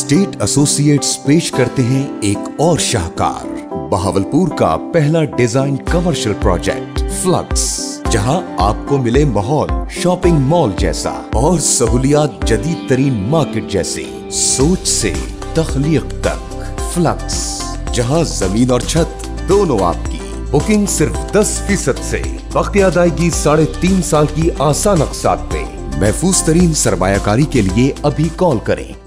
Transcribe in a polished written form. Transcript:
Estate associates पेश करते हैं एक और शाहकार बहावलपुर का पहला डिजाइन कमर्शियल प्रोजेक्ट फ्लक्स, जहां आपको मिले माहौल शॉपिंग मॉल जैसा और सहूलियात जदीद तरीन मार्केट जैसी। सोच से तख्लीक तक फ्लक्स, जहां जमीन और छत दोनों आपकी। बुकिंग सिर्फ 10% से, वक्त अदायगी 3.5 साल की आसान अक़सात पे। महफूज तरीन सरमायाकारी के लिए अभी कॉल करें